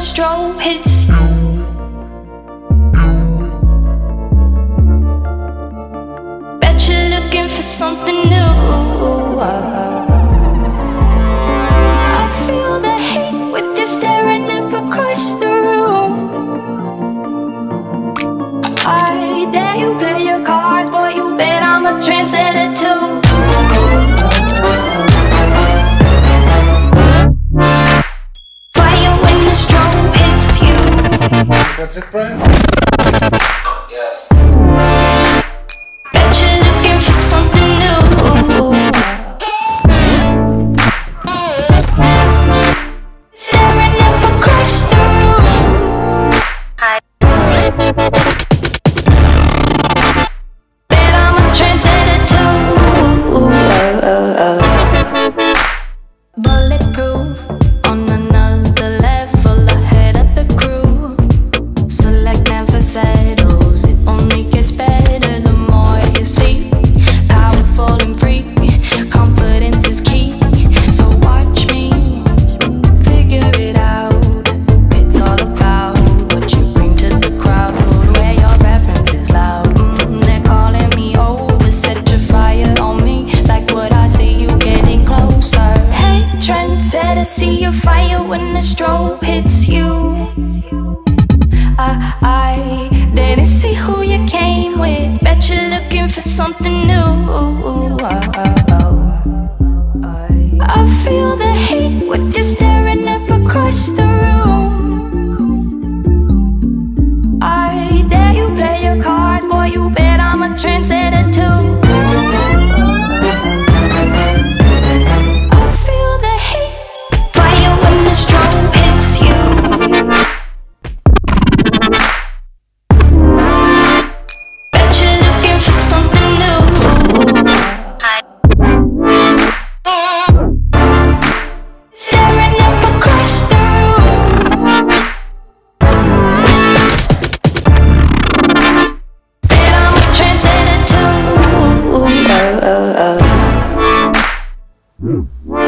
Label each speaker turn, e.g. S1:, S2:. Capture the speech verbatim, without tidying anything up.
S1: strobe hits you. Bet you're looking for something new. I feel the hate with you staring up across the room. I dare you play your cards, boy, you bet I'm a trendsetter too. Fire when the strobe hits you.
S2: That's it, Brian? Yes.
S1: Bet you're looking for something new. Staring up across the room. I bet I'm a trendsetter too. Bulletproof, on another level, ahead of the crew. Select never settles, it only gets better the more you see. Powerful and free, confidence is key. So watch me figure it out. It's all about what you bring to the crowd, where your reference is loud. Mm, they're calling me over, set your fire on me, like what I see you getting closer. Hey, trendsetter, see your fire when the strobe hits you. I, I didn't see who you came with. Bet you're looking for something new. I feel the hate with you staring up across the room. I dare you play your cards, boy, you bet I'm a trendsetter too. I feel the hate, fire when the strobe hits you. Bet you're looking for something new. Staring up across the room. Bet I'm a trendsetter too.